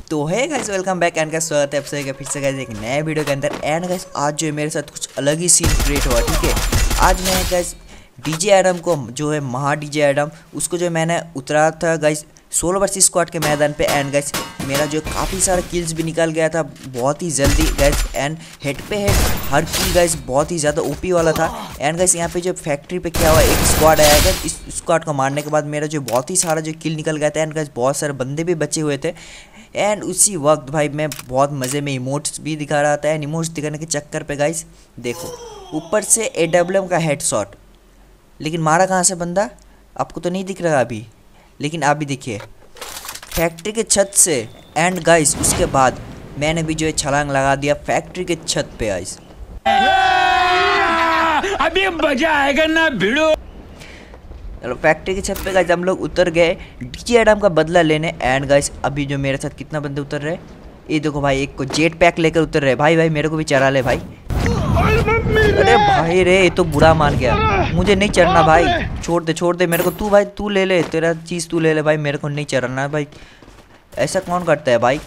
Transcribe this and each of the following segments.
तो है guys, welcome back and guys स्वागत है आप सभी का फिर से गाइस एक नए वीडियो के अंदर। एंड गाइस आज जो है मेरे साथ कुछ अलग ही सीन क्रिएट हुआ। ठीक है, आज मैं गाइस डीजे एडम को जो है महा डीजे एडम उसको जो मैंने उतरा था गाइस 16 वर्सेस स्क्वाड के मैदान पे। एंड गाइस मेरा जो काफ़ी सारा किल्स भी निकल गया था बहुत ही जल्दी गाइस। एंड हेड पे हेड हर किल गाइस बहुत ही ज़्यादा ओपी वाला था। एंड गाइस यहाँ पे जो फैक्ट्री पे क्या हुआ, एक स्क्वाड आया था, इस स्क्वाड को मारने के बाद मेरा जो बहुत ही सारा जो किल निकल गया था। एंड गाइस बहुत सारे बंदे भी बचे हुए थे। एंड उसी वक्त भाई मैं बहुत मज़े में इमोट्स भी दिखा रहा था। एंड इमोट्स दिखाने के चक्कर पे गाइस देखो ऊपर से AWM का हेडशॉट, लेकिन मारा कहाँ से बंदा आपको तो नहीं दिख रहा अभी, लेकिन आप भी देखिए फैक्ट्री के छत से। एंड गाइस उसके बाद मैंने भी जो है छलांग लगा दिया फैक्ट्री के छत पे गाइस। अभी मजा आएगा ना भिड़ो। चलो फैक्ट्री के छत पे गाइस हम लोग उतर गए डीजे एडम का बदला लेने। एंड गाइस अभी जो मेरे साथ कितना बंदे उतर रहे, ये देखो भाई, एक को जेट पैक लेकर उतर रहे। भाई मेरे को भी चढ़ा ले भाई। अरे भाई रे, ये तो बुरा मान गया, मुझे नहीं चढ़ना भाई, छोड़ दे मेरे को। तू भाई तू ले ले, तेरा चीज़ तू ले ले भाई, मेरे को नहीं चढ़ना भाई। ऐसा कौन करता है भाई?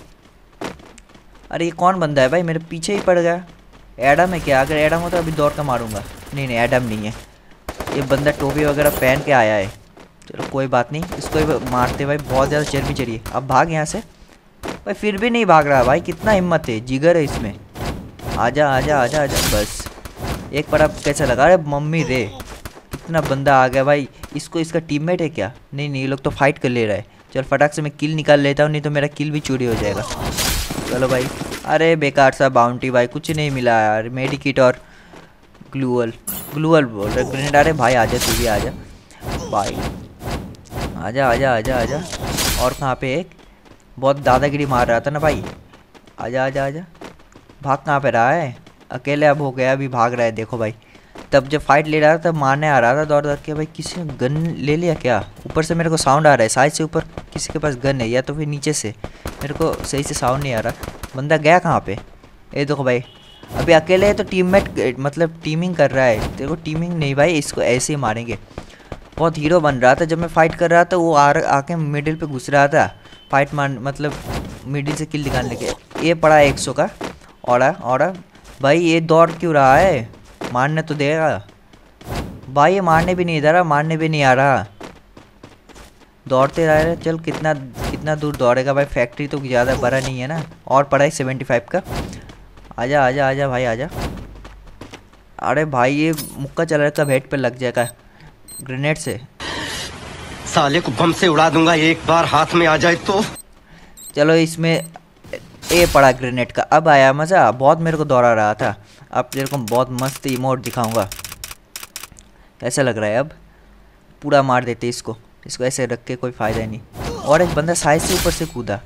अरे ये कौन बंदा है भाई, मेरे पीछे ही पड़ गया। एडम है क्या? अगर एडम होता अभी दौड़ कर मारूंगा। नहीं एडम नहीं है, ये बंदा टोपी वगैरह पहन के आया है। चलो कोई बात नहीं, इसको ही मारते भाई, बहुत ज़्यादा चर्बी चढ़ी। अब भाग यहाँ से भाई, फिर भी नहीं भाग रहा भाई, कितना हिम्मत है, जिगर है इसमें। आजा आजा आजा आजा, बस एक पर। अब कैसा लगा? अरे मम्मी रे, कितना बंदा आ गया भाई। इसको इसका टीममेट है क्या? नहीं ये लोग तो फाइट कर ले रहा है। चल फटाक से मैं किल निकाल लेता हूँ, नहीं तो मेरा किल भी चोरी हो जाएगा। चलो भाई। अरे बेकार सा बाउंटी भाई, कुछ नहीं मिला यार। मेडिकिट और ग्लूअल बोल रहे ग्रेनेड। अरे भाई आजा, तू भी आजा भाई, आजा आजा आजा आजा। और कहाँ पे एक बहुत दादागिरी मार रहा था ना भाई। आजा आजा आजा, भाग कहाँ पे रहा है? अकेले अब हो गया, अभी भाग रहा है। देखो भाई, तब जब फाइट ले रहा था तब मारने आ रहा था दौड़ के। भाई किसी ने गन ले लिया क्या? ऊपर से मेरे को साउंड आ रहा है, शायद से ऊपर किसी के पास गन है, या तो फिर नीचे से मेरे को सही से साउंड नहीं आ रहा। बंदा गया कहाँ पे? ये देखो भाई, अभी अकेले है तो टीममेट मतलब टीमिंग कर रहा है। देखो टीमिंग नहीं भाई, इसको ऐसे ही मारेंगे। बहुत हीरो बन रहा था जब मैं फाइट कर रहा था, वो आके मिडिल पे घुस रहा था फाइट मतलब मिडिल से किल निकालने के। ये पड़ा 100 का और भाई ये दौड़ क्यों रहा है? मारने तो देगा भाई, ये मारने भी नहीं दे रहा, मारने भी नहीं आ रहा, दौड़ते रह। चल कितना दूर दौड़ेगा भाई, फैक्ट्री तो ज़्यादा बड़ा नहीं है ना। और पड़ा है 75 का। आजा आजा आजा भाई आजा। अरे भाई ये मुक्का चल रहा है, हेड पे लग जाएगा ग्रेनेड से। साले को बम से उड़ा दूंगा एक बार हाथ में आ जाए तो। चलो इसमें ए पड़ा ग्रेनेड का। अब आया मज़ा, बहुत मेरे को दौड़ा रहा था। अब तेरे को बहुत मस्त इमोट दिखाऊंगा, ऐसा लग रहा है। अब पूरा मार देते इसको ऐसे रख के, कोई फ़ायदा ही नहीं। और एक बंदा साइड से ऊपर से कूदा।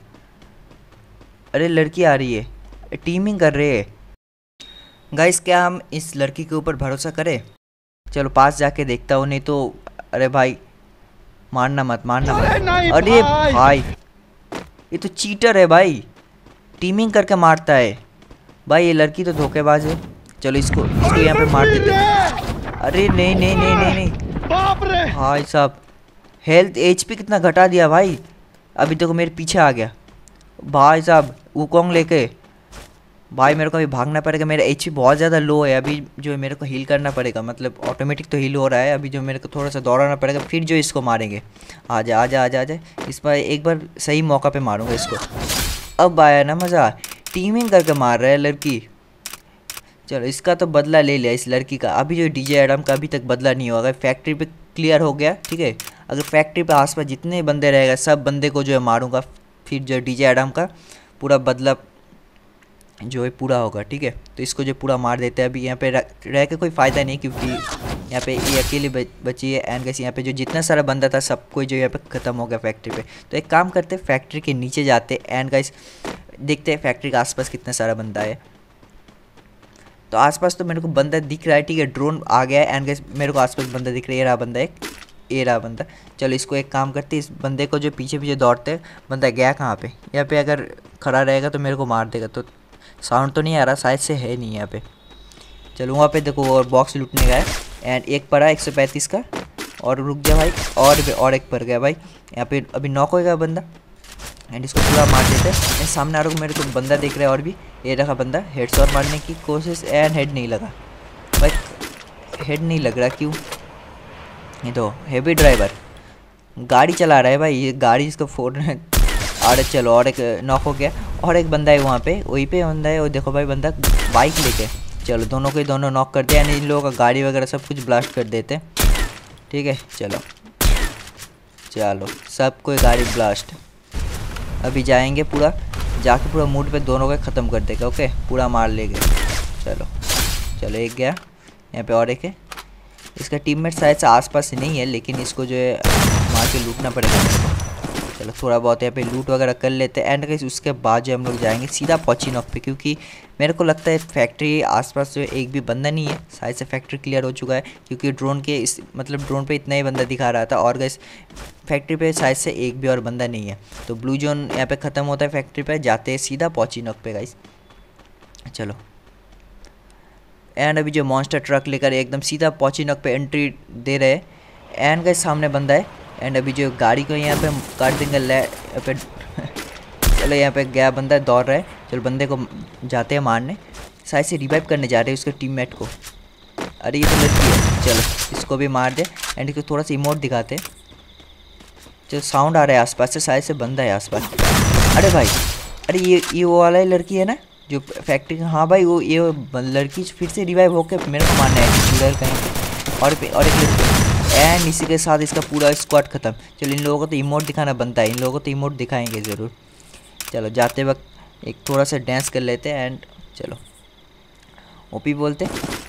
अरे लड़की आ रही है, टीमिंग कर रहे हैं गाइस। क्या हम इस लड़की के ऊपर भरोसा करें? चलो पास जाके देखता हूँ, नहीं तो। अरे भाई मारना मत। अरे भाई ये तो चीटर है भाई, टीमिंग करके मारता है भाई। ये लड़की तो धोखेबाज है। चलो इसको यहाँ पे मार देते। अरे नहीं बाप रे भाई साहब, हेल्थ HP कितना घटा दिया भाई। अभी देखो मेरे पीछे आ गया भाई साहब वुकोंग लेके। भाई मेरे को अभी भागना पड़ेगा, मेरा HP बहुत ज़्यादा लो है। अभी जो है मेरे को हील करना पड़ेगा, मतलब ऑटोमेटिक तो हील हो रहा है। अभी जो मेरे को थोड़ा सा दौड़ाना पड़ेगा, फिर जो इसको मारेंगे। आजा आजा आजा आजा, इस बार एक बार सही मौका पे मारूंगा इसको। अब आया ना मज़ा, टीमिंग करके मार रहा है लड़की। चलो इसका तो बदला ले लिया इस लड़की का। अभी जो डीजे एडम का अभी तक बदला नहीं होगा। फैक्ट्री पे क्लियर हो गया, ठीक है। अगर फैक्ट्री पे आसपास जितने बंदे रहेगा सब बंदे को जो है मारूंगा, फिर जो डीजे एडम का पूरा बदला जो है पूरा होगा, ठीक है। तो इसको जो पूरा मार देते हैं। अभी यहाँ पे रह के कोई फ़ायदा नहीं, क्योंकि यहाँ पे ये अकेली बची है। एंड गाइस यहाँ पे जो जितना सारा बंदा था सब कोई जो यहाँ पे ख़त्म हो गया फैक्ट्री पे। तो एक काम करते, फैक्ट्री के नीचे जाते। एंड गाइस देखते हैं फैक्ट्री के आसपास कितना सारा बंदा है। तो आसपास तो मेरे को बंदा दिख रहा है, ठीक है। ड्रोन आ गया है। एंड गाइस मेरे को आसपास बंदा दिख रहा है, ये रहा बंदा एक, ये रहा बंदा। चलो इसको एक काम करते, इस बंदे को जो पीछे दौड़ते। बंदा गया कहाँ पे? यहाँ पे अगर खड़ा रहेगा तो मेरे को मार देगा। तो साउंड तो नहीं आ रहा, शायद से है नहीं यहाँ पे। चलो वहाँ पे देखो और बॉक्स लूटने गया है। एंड एक पड़ा 135 का। और रुक जा भाई, और एक पड़ गया भाई। यहाँ पे अभी नॉक होएगा बंदा। एंड इसको पूरा मार देते हैं। एंड सामने आ रहा मेरे को बंदा दिख रहा है और भी, ये रखा बंदा, हेडशॉट मारने की कोशिश एंड हेड नहीं लगा भाई, हेड नहीं लग रहा क्यों? ये तो हेवी ड्राइवर गाड़ी चला रहा है भाई, ये गाड़ी इसको फोड़ और चलो और एक नॉक हो गया। और एक बंदा है वहाँ पे, वहीं पे बंदा है, और देखो भाई बंदा बाइक लेके, चलो दोनों के दोनों नॉक करते हैं, यानी इन लोगों का गाड़ी वगैरह सब कुछ ब्लास्ट कर देते हैं। ठीक है चलो चलो सब कोई गाड़ी ब्लास्ट। अभी जाएंगे पूरा, जाके पूरा मूड पे दोनों को ख़त्म कर देगा। ओके पूरा मार लेंगे। चलो चलो एक गया, यहाँ पे और एक है, इसका टीममेट शायद से आसपास नहीं है, लेकिन इसको जो है मार के लूटना पड़ेगा। चलो थोड़ा बहुत यहाँ पे लूट वगैरह कर लेते हैं। एंड गाइस उसके बाद जो हम लोग जाएंगे सीधा पॉचिनॉक पे, क्योंकि मेरे को लगता है फैक्ट्री आसपास जो एक भी बंदा नहीं है, शायद से फैक्ट्री क्लियर हो चुका है, क्योंकि ड्रोन के इस मतलब ड्रोन पे इतना ही बंदा दिखा रहा था। और गाइस फैक्ट्री पे शायद से एक भी और बंदा नहीं है, तो ब्लू जोन यहाँ पे ख़त्म होता है फैक्ट्री पे, जाते हैं सीधा पॉचिनॉक पे गाइस। चलो एंड अभी जो मॉन्स्टर ट्रक लेकर एकदम सीधा पॉचिनॉक पे एंट्री दे रहे हैं। एंड गाइस सामने बंदा है, एंड अभी जो गाड़ी को यहाँ पे काट देंगे यहाँ पे चलो यहाँ पे गया बंदा दौड़ रहा है, चलो बंदे को जाते हैं मारने, शायद से रिवाइव करने जा रहे हैं उसके टीममेट को। अरे ये तो लड़की है, चलो इसको भी मार दे। एंड इसको थोड़ा सा इमोट दिखाते, चलो साउंड आ रहा है आसपास से, शायद से बंदा है आसपास। अरे भाई अरे ये वो वाला ही लड़की है ना जो फैक्ट्री, हाँ भाई वो ये लड़की फिर से रिवाइव होकर मेरे को मारना है चूड़ैल कहीं। और एक लड़की, एंड इसी के साथ इसका पूरा स्क्वाड ख़त्म। चलो इन लोगों को तो इमोट दिखाना बनता है, इन लोगों को तो इमोट दिखाएंगे ज़रूर। चलो जाते वक्त एक थोड़ा सा डांस कर लेते हैं, एंड चलो ओपी बोलते।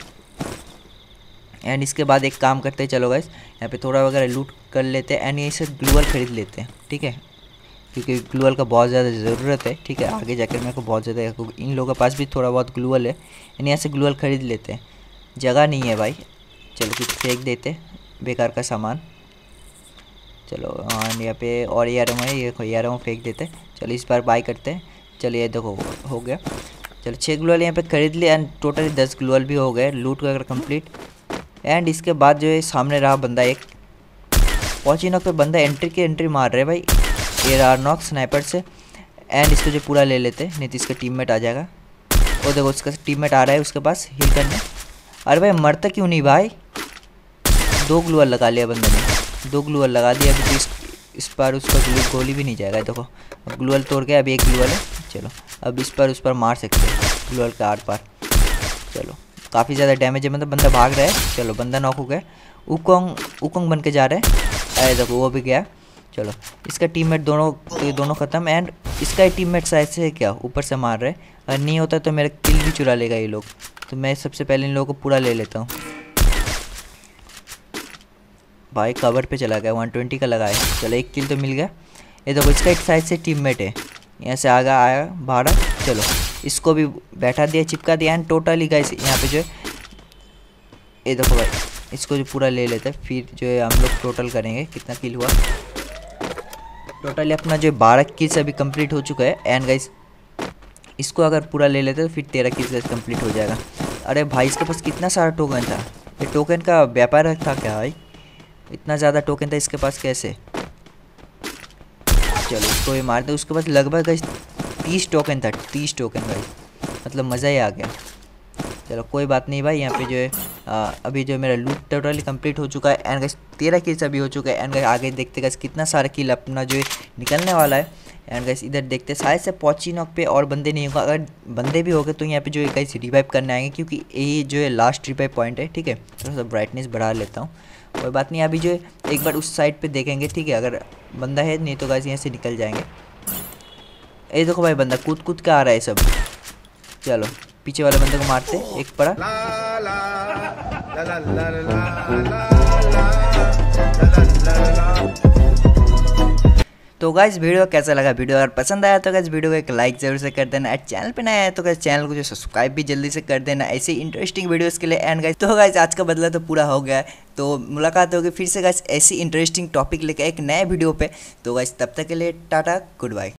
एंड इसके बाद एक काम करते हैं, चलो गाइस यहाँ पे थोड़ा वगैरह लूट कर लेते हैं, एंड ये से ग्लूअल ख़रीद लेते हैं। ठीक है क्योंकि ग्लूअल का बहुत ज़्यादा ज़रूरत है। ठीक है आगे जाकर मेरे को बहुत ज़्यादा, इन लोगों के पास भी थोड़ा बहुत ग्लूअल है, एंड यहाँ से ग्लूअल ख़रीद लेते हैं। जगह नहीं है भाई, चलो कुछ फेंक देते बेकार का सामान। चलो और यहाँ पे और एआरएम है, ये एआरएम फेंक देते। चलो इस बार बाय करते हैं। चलो ये देखो हो गया। चलो 6 ग्लूअल यहाँ पे खरीद लिए, एंड टोटली 10 ग्लूअल भी हो गए, लूट वगैरह कंप्लीट। एंड इसके बाद जो है सामने रहा बंदा एक पॉचिनॉक पे, बंदा एंट्री मार रहे भाई AR नॉक स्नाइपर से। एंड इसको जो पूरा ले लेते, नहीं तो इसका टीममेट आ जाएगा। वो देखो उसका टीममेट आ रहा है उसके पास हील करने। अरे भाई मरता क्यों नहीं भाई, 2 ग्लूअल लगा लिया बंदे ने, 2 ग्लूअल लगा दिया। अभी तो इस पर उसका गोली भी नहीं जाएगा। देखो अब ग्लूअल तोड़ के अभी 1 ग्लूअल है। चलो अब इस पर उस पर मार सकते हैं ग्लूअल के आर पार। चलो काफ़ी ज़्यादा डैमेज है, मतलब बंदा भाग रहा है। चलो बंदा नॉक हो गया, उकोंग बन के जा रहा है। अरे देखो वो भी गया। चलो इसका टीममेट दोनों ख़त्म। एंड इसका टीममेट शायद से क्या ऊपर से मार रहे हैं, अगर नहीं होता तो मेरा किल भी चुरा लेगा ये लोग। तो मैं सबसे पहले इन लोगों को पूरा ले लेता हूँ। भाई कवर पे चला गया, 120 का लगा है। चलो 1 किल तो मिल गया। ये देखो इसका एक साइड से टीममेट है, यहाँ से आगे आया भाड़ा। चलो इसको भी बैठा दिया, चिपका दिया। एंड टोटली गाइस यहाँ पे जो है ये देखो भाई इसको जो पूरा ले लेते हैं, फिर जो है हम लोग टोटल करेंगे कितना किल हुआ। टोटली अपना जो 12 किल्स अभी कंप्लीट हो चुका है। एंड गाइस इसको अगर पूरा ले लेते तो फिर 13 किल्स कंप्लीट हो जाएगा। अरे भाई इसके पास कितना सारा टोकन था, ये टोकन का व्यापार था क्या भाई, इतना ज़्यादा टोकन था इसके पास कैसे। चलो इसको भी मार दे, उसके पास लगभग 30 टोकन था, 30 टोकन भाई, मतलब मज़ा ही आ गया। चलो कोई बात नहीं भाई, यहाँ पे जो है अभी जो मेरा लूट टोटली कंप्लीट हो चुका है। एंड गाइस 13 किल्स अभी हो चुका है। एंड गाइस आगे देखते गाइस कितना सारा किल अपना जो है निकलने वाला है। एंड गाइस इधर देखते शायद से पॉचिनॉक पे और बंदे नहीं होगा, अगर बंदे भी होंगे तो यहाँ पे जो है गाइस रिवाइव करने आएंगे, क्योंकि यही जो है लास्ट रिवाइव पॉइंट है। ठीक है थोड़ा सा ब्राइटनेस बढ़ा लेता हूँ, कोई बात नहीं। अभी जो है एक बार उस साइड पे देखेंगे, ठीक है अगर बंदा है, नहीं तो गाइस यहाँ से निकल जाएंगे। ये देखो भाई बंदा कूद के आ रहा है सब। चलो पीछे वाले बंदे को मारते, एक पड़ा। तो गाइस वीडियो कैसा लगा, वीडियो अगर पसंद आया तो गाइस वीडियो को एक लाइक जरूर से कर देना। चैनल पे नया है तो गाइस चैनल को जो सब्सक्राइब भी जल्दी से कर देना ऐसे इंटरेस्टिंग वीडियोस के लिए। एंड गाइस तो गाइस आज का बदला तो पूरा हो गया है, तो मुलाकात होगी फिर से गाइस ऐसी इंटरेस्टिंग टॉपिक लेकर एक नए वीडियो पे। तो गाइस तब तक के लिए टाटा गुड बाय।